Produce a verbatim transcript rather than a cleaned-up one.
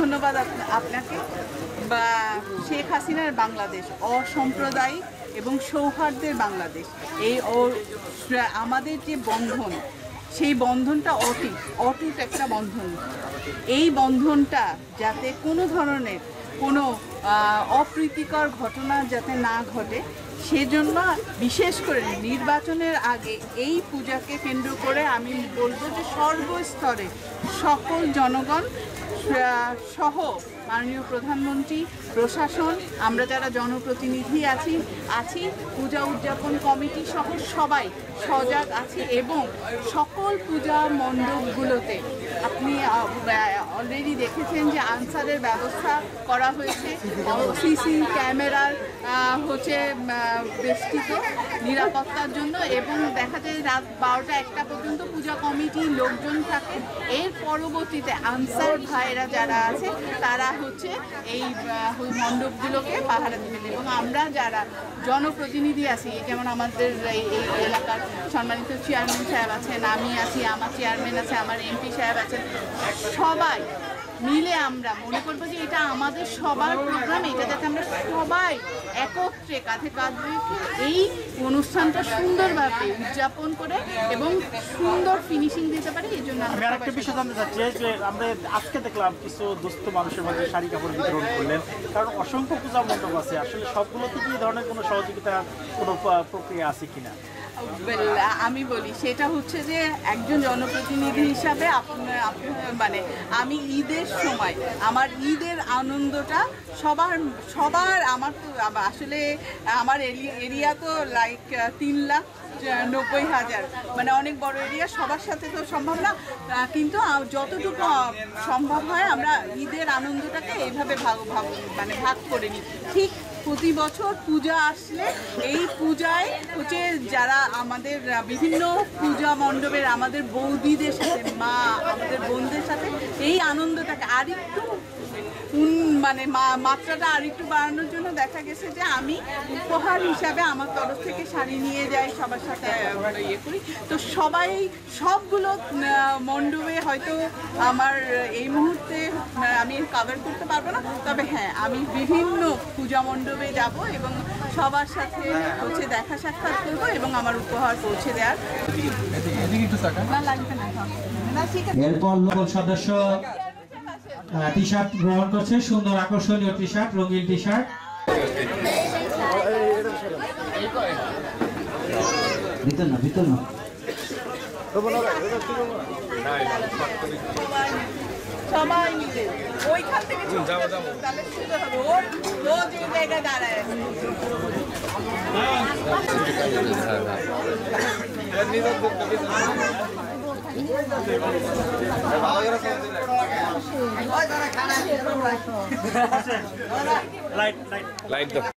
ধন্যবাদ আপনাকে। বা শেখ হাসিনার বাংলাদেশ অসাম্প্রদায়িক এবং সৌহার্দ্যের বাংলাদেশ, এই আমাদের যে বন্ধন, সেই বন্ধনটা অটুট অটুট একটা বন্ধন। এই বন্ধনটা যাতে কোনো ধরনের কোনো অপ্রীতিকর ঘটনা যাতে না ঘটে, সেজন্য বিশেষ করে নির্বাচনের আগে এই পূজাকে কেন্দ্র করে আমি বলবো যে সর্বস্তরে সকল জনগণ সহ মাননীয় প্রধানমন্ত্রী, প্রশাসন, আমরা যারা জনপ্রতিনিধি আছি আছি পূজা উদযাপন কমিটি সহ সবাই সজাগ আছে এবং সকল পূজা মণ্ডপগুলোতে আপনি অলরেডি দেখেছেন যে আনসারের ব্যবস্থা করা হয়েছে, সিসি ক্যামেরার হচ্ছে বেষ্টিত নিরাপত্তার জন্য, এবং দেখা যায় রাত বারোটা একটা পর্যন্ত পূজা কমিটির লোকজন থাকে। এর পরবর্তীতে আনসার ভাইয়েরা যারা আছে তারা হচ্ছে এই মণ্ডপগুলোকে পাহারা দেবেন, এবং আমরা যারা জনপ্রতিনিধি আছি, যেমন আমাদের এই এলাকার সম্মানিত চেয়ারম্যান সাহেব আছেন, আমি আছি, আমার চেয়ারম্যান আছে, আমার এমপি সাহেব আছেন, সবাই মিলে আমরা মনে করবো যে এটা আমাদের সবার প্রোগ্রাম, এটা যাতে আমরা সবাই একত্রে কাঁধে কাঁধ রেখে এই অনুষ্ঠানটা সুন্দরভাবে উদযাপন করে এবং সুন্দর ফিনিশিং দিতে পারি। এই জন্য আমি আরেকটা বিষয় জানতে চাচ্ছি যে আমরা আজকে দেখলাম কিছু দুস্থ মানুষের মধ্যে শাড়ি কাপড় বিতরণ করলেন, কারণ অসংখ্য পূজা মণ্ডপ আছে, আসলে সবগুলোতে কি এই ধরনের কোনো সহযোগিতা কোনো প্রক্রিয়া আছে কিনা? আমি বলি সেটা হচ্ছে যে একজন জনপ্রতিনিধি হিসাবে আপনার মানে আমি ঈদের সময় আমার ঈদের আনন্দটা সবার সবার আমার তো আসলে আমার এরিয়া তো লাইক তিন লাখ নব্বই হাজার, মানে অনেক বড় এরিয়া, সবার সাথে তো সম্ভব না, কিন্তু যতটুকু সম্ভব হয় আমরা ঈদের আনন্দটাকে এইভাবে ভাগ ভাগ মানে ভাগ করে নিই। ঠিক প্রতি বছর পূজা আসলে এই পূজায় হচ্ছে যারা আমাদের বিভিন্ন পূজা মণ্ডপের আমাদের বৌদিদের সাথে, মা আমাদের বোনদের সাথে এই আনন্দটাকে আরেকটু মানে মাত্রাটা আরেকটু বাড়ানোর জন্য দেখা গেছে যে আমি উপহার হিসাবে আমার তরফ থেকে শাড়ি নিয়ে যাই, সবার সাথে ইয়ে করি। তো সবাই সবগুলো মণ্ডপে হয়তো আমার এই মুহূর্তে আমি কাভার করতে পারবো না, তবে হ্যাঁ আমি বিভিন্ন পূজা মণ্ডপে যাব এবং সবার সাথে হচ্ছে দেখা সাক্ষাৎ করবো এবং আমার উপহার পৌঁছে দেওয়ার লাগবে না। এরপর লোকাল সদস্য টি শার্ট গ্রহণ করছে, সুন্দর আকর্ষণীয় টি শার্ট, রঙিন টি শার্ট। ভিতর না ভিতর না সবাই মিলে ওইখান থেকে তাহলে সুন্দর হবে, ওর রোজ ওই জায়গায় দাঁড়ায়। Light light light